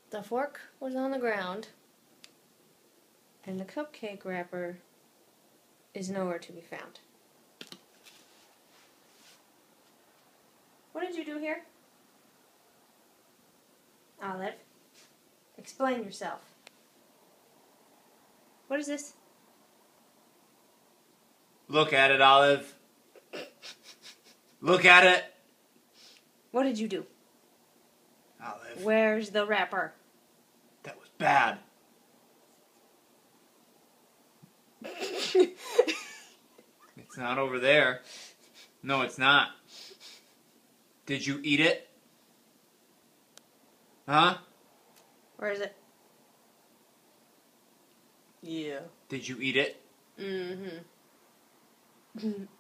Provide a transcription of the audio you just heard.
The fork was on the ground, and the cupcake wrapper is nowhere to be found. What did you do here? Olive, explain yourself. What is this? Look at it, Olive. Look at it. What did you do? Olive. Where's the wrapper? That was bad. It's not over there. No, it's not. Did you eat it? Huh? Where is it? Yeah. Did you eat it? Mm-hmm.